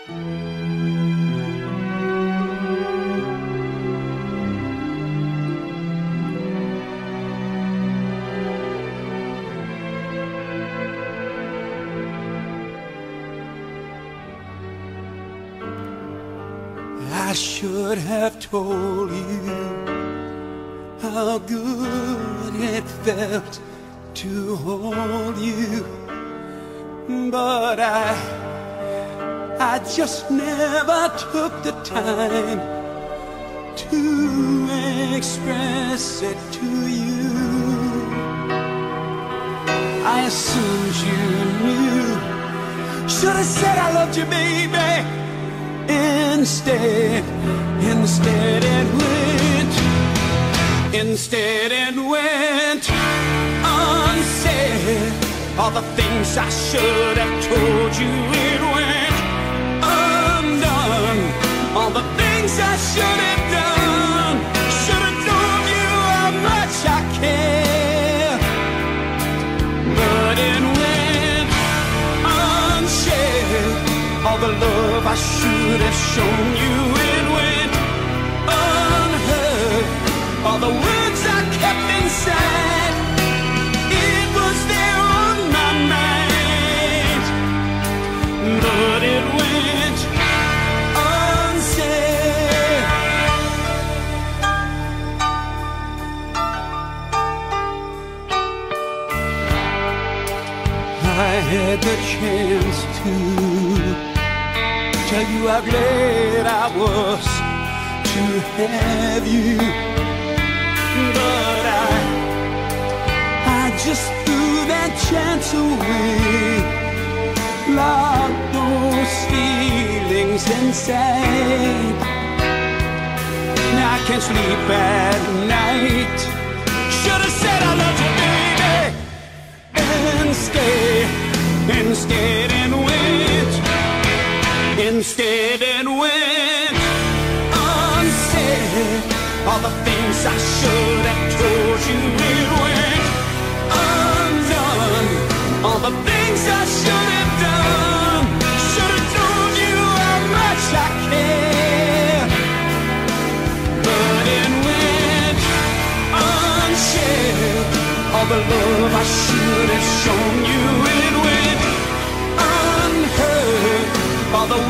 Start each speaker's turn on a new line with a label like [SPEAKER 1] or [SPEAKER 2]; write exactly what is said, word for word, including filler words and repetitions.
[SPEAKER 1] I should have told you how good it felt to hold you, but I, I just never took the time to express it to you. I assumed you knew. Should have said I loved you, baby. Instead, instead it went, instead it went unsaid. All the things I should have told you, it went undone. All the things I should have done, should have told you how much I care, but it went unsaid. All the love I should have shown you, it went unheard. All the words I kept inside, it was there on my mind, but it went unsaid. I had the chance to tell you how glad I was to have you, but I, I just threw that chance away, locked those feelings inside. Now I can't sleep at night. Should have said I loved you, baby, instead, instead and went. Instead it went unsaid. All the things I should have told you, it went undone. All the things I should have done, should have told you how much I care, but it went unsaid. All the love I should have shown you, it went unheard. All the